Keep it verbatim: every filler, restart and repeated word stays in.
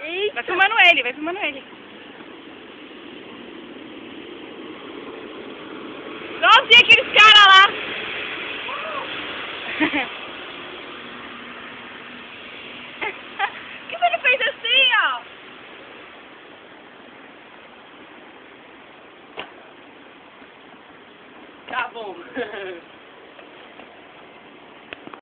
Eita. Vai filmando ele, vai filmando ele. Igualzinho aqueles caras lá. Que ele fez assim, ó? Tá bom.